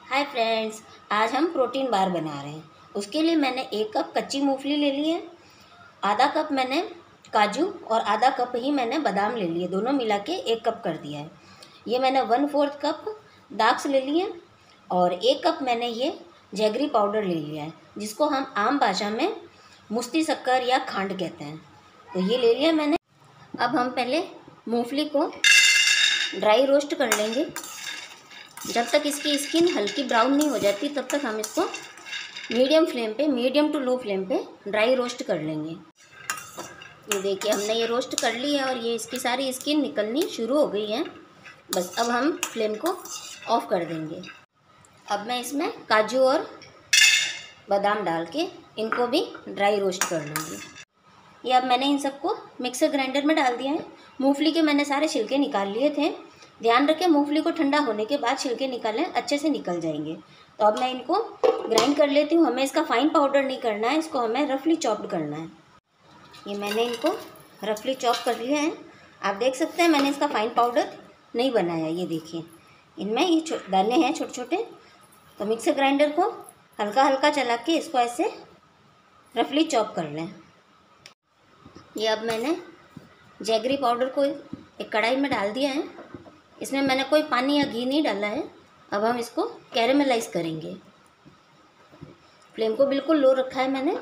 Hi friends, आज हम protein bar बना रहे हैं। उसके लिए मैंने 1 कप कच्ची मूंगफली ले ली है, आधा कप मैंने काजू और आधा कप ही मैंने बादाम ले लिए, दोनों मिला के 1 कप कर दिया है। ये मैंने 1/4 कप दाख्स ले लिए और 1 कप मैंने ये जैगरी पाउडर ले लिया है, जिसको हम आम भाषा में मुश्ती शक्कर या खांड कहते हैं। तो ये ले लिया मैंने। अब हम पहले मूंगफली को ड्राई रोस्ट कर लेंगे। जब तक इसकी स्किन हल्की ब्राउन नहीं हो जाती तब तक हम इसको मीडियम टू लो फ्लेम पे ड्राई रोस्ट कर लेंगे। ये देखिए, हमने ये रोस्ट कर ली है और ये इसकी सारी स्किन निकलनी शुरू हो गई है। बस अब हम फ्लेम को ऑफ कर देंगे। अब मैं इसमें काजू और बादाम डाल के इनको भी ड्राई रोस्ट कर लूँगी। ये अब मैंने इन सबको मिक्सर ग्राइंडर में डाल दिया है। मूंगफली के मैंने सारे छिलके निकाल लिए थे। ध्यान रखें, मूंगफली को ठंडा होने के बाद छिलके निकालें, अच्छे से निकल जाएंगे। तो अब मैं इनको ग्राइंड कर लेती हूँ। हमें इसका फाइन पाउडर नहीं करना है, इसको हमें रफली चॉप्ड करना है। ये मैंने इनको रफली चॉप कर लिया है। आप देख सकते हैं मैंने इसका फाइन पाउडर नहीं बनाया। ये देखिए, इनमें ये दाने हैं छोटे छोटे। तो मिक्सर ग्राइंडर को हल्का हल्का चला के इसको ऐसे रफली चॉप कर लें। ये अब मैंने जैगरी पाउडर को एक कढ़ाई में डाल दिया है। इसमें मैंने कोई पानी या घी नहीं डाला है। अब हम इसको कैरेमलाइज करेंगे। फ्लेम को बिल्कुल लो रखा है मैंने।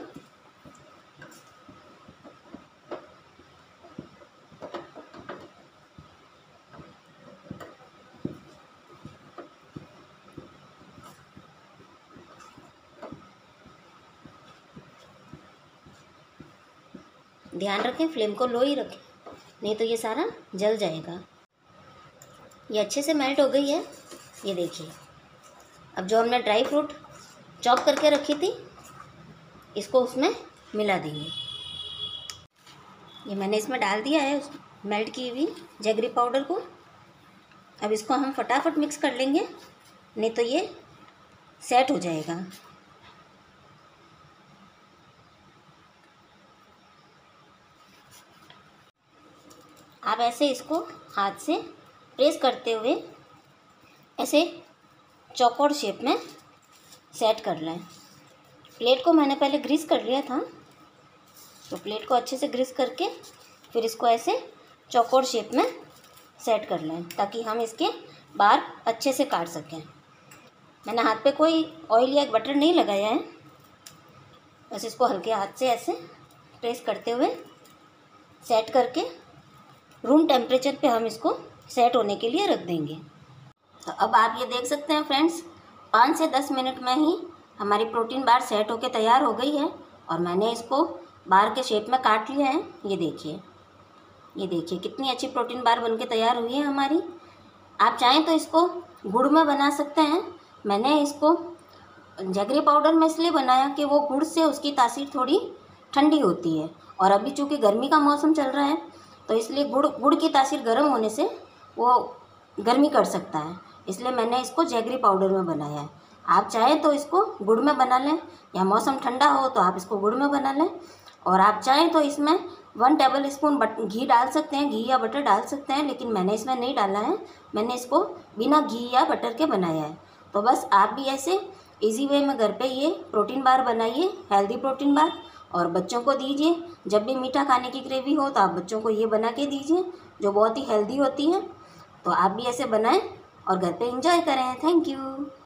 ध्यान रखें, फ्लेम को लो ही रखें, नहीं तो ये सारा जल जाएगा। ये अच्छे से मेल्ट हो गई है। ये देखिए, अब जो हमने ड्राई फ्रूट चॉप करके रखी थी इसको उसमें मिला देंगे। ये मैंने इसमें डाल दिया है मेल्ट की हुई जैगरी पाउडर को। अब इसको हम फटाफट मिक्स कर लेंगे, नहीं तो ये सेट हो जाएगा। आप ऐसे इसको हाथ से प्रेस करते हुए ऐसे चौकोर शेप में सेट कर लें। प्लेट को मैंने पहले ग्रीस कर लिया था, तो प्लेट को अच्छे से ग्रीस करके फिर इसको ऐसे चौकोर शेप में सेट कर लें, ताकि हम इसके बार अच्छे से काट सकें। मैंने हाथ पे कोई ऑयल या बटर नहीं लगाया है, बस इसको हल्के हाथ से ऐसे प्रेस करते हुए सेट करके रूम टेम्परेचर पे हम इसको सेट होने के लिए रख देंगे। तो अब आप ये देख सकते हैं फ्रेंड्स, 5 से 10 मिनट में ही हमारी प्रोटीन बार सेट होके तैयार हो गई है और मैंने इसको बार के शेप में काट लिया है। ये देखिए कितनी अच्छी प्रोटीन बार बनके तैयार हुई है हमारी। आप चाहें तो इसको गुड़ में बना सकते हैं। मैंने इसको जैगरी पाउडर में इसलिए बनाया कि वो गुड़ से उसकी तासीर थोड़ी ठंडी होती है, और अभी चूँकि गर्मी का मौसम चल रहा है तो इसलिए गुड़ की तासीर गर्म होने से वो गर्मी कर सकता है, इसलिए मैंने इसको जैगरी पाउडर में बनाया है। आप चाहें तो इसको गुड़ में बना लें, या मौसम ठंडा हो तो आप इसको गुड़ में बना लें। और आप चाहें तो इसमें 1 टेबल स्पून घी डाल सकते हैं, घी या बटर डाल सकते हैं, लेकिन मैंने इसमें नहीं डाला है। मैंने इसको बिना घी या बटर के बनाया है। तो बस आप भी ऐसे इजी वे में घर पे ये प्रोटीन बार बनाइए, हेल्दी प्रोटीन बार, और बच्चों को दीजिए। जब भी मीठा खाने की ग्रेवी हो तो आप बच्चों को ये बना के दीजिए, जो बहुत ही हेल्दी होती है। तो आप भी ऐसे बनाएं और घर पे एंजॉय करें। Thank you.